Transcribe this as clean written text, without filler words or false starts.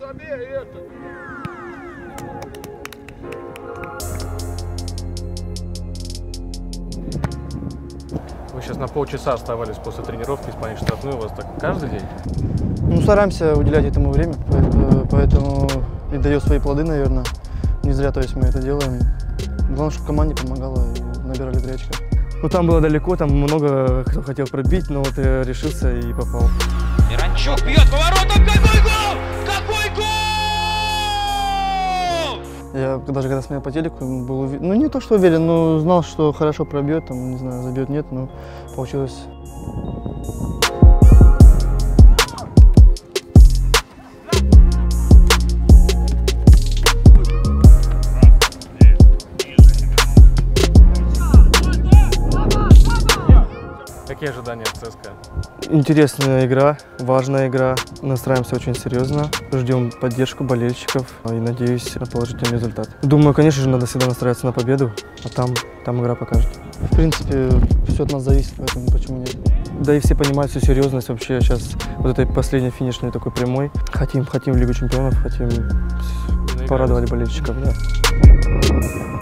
Вы сейчас на полчаса оставались после тренировки исполнять штрафную. У вас так каждый день? Ну, стараемся уделять этому время, поэтому и дает свои плоды, наверное. Не зря, то есть, мы это делаем. Главное, чтобы команде помогало и набирали 3 очка. Ну, там было далеко, там много кто хотел пробить, но вот я решился и попал. Миранчук бьет поворотом. Какой гол! Какой гол! Я даже когда смотрел по телеку, был уверен, ну не то что уверен, но знал, что хорошо пробьет, там, не знаю, забьет, нет, но получилось. Какие ожидания от ЦСКА? Интересная игра, важная игра. Настраиваемся очень серьезно. Ждем поддержку болельщиков и надеюсь на положительный результат. Думаю, конечно же, надо всегда настраиваться на победу, а там игра покажет. В принципе, все от нас зависит, поэтому почему нет. Да и все понимают всю серьезность вообще сейчас вот этой последней финишной такой прямой. Хотим в Лигу чемпионов, хотим порадовать болельщиков. Да.